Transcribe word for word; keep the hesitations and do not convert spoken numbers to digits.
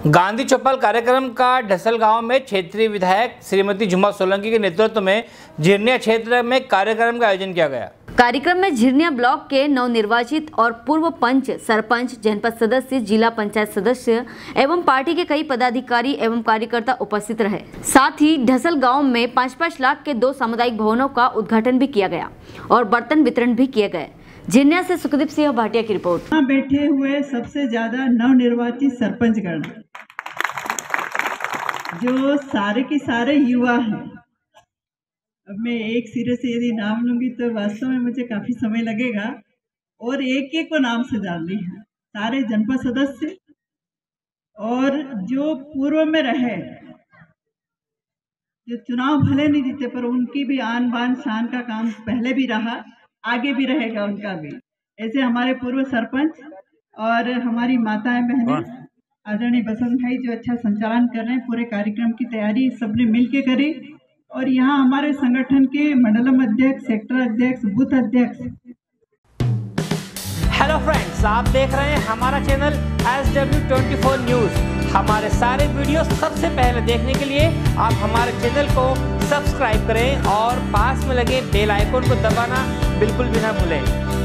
गांधी चौपाल कार्यक्रम का ढसल गांव में क्षेत्रीय विधायक श्रीमती झुमा सोलंकी के नेतृत्व में झिरनिया क्षेत्र में कार्यक्रम का आयोजन किया गया। कार्यक्रम में झिरनिया ब्लॉक के नवनिर्वाचित और पूर्व पंच, सरपंच, जनपद सदस्य, जिला पंचायत सदस्य एवं पार्टी के कई पदाधिकारी एवं कार्यकर्ता उपस्थित रहे। साथ ही ढसल गांव में पाँच पाँच लाख के दो सामुदायिक भवनों का उद्घाटन भी किया गया और बर्तन वितरण भी किए गए। झिरनिया से सुखदीप सिंह भाटिया की रिपोर्ट। यहाँ बैठे हुए सबसे ज्यादा नवनिर्वाचित सरपंचगण जो सारे के सारे युवा हैं। अब मैं एक सिरे से यदि नाम लूंगी तो वास्तव में मुझे काफी समय लगेगा और एक एक को नाम से जाननी है। सारे जनपद सदस्य और जो पूर्व में रहे, जो चुनाव भले नहीं जीते पर उनकी भी आन बान शान का काम पहले भी रहा, आगे भी रहेगा उनका भी। ऐसे हमारे पूर्व सरपंच और हमारी माताएं बहनें, आदरणीय बसंत भाई जो अच्छा संचालन कर रहे हैं, पूरे कार्यक्रम की तैयारी सबने मिलके करी। और यहाँ हमारे संगठन के मंडलम अध्यक्ष, सेक्टर अध्यक्ष, बूथ अध्यक्ष। हेलो फ्रेंड्स, आप देख रहे हैं हमारा channel S W twenty four news. हमारे सारे वीडियो सबसे पहले देखने के लिए आप हमारे चैनल को सब्सक्राइब करें और पास में लगे बेल आइकन को दबाना बिल्कुल भी ना भूलें।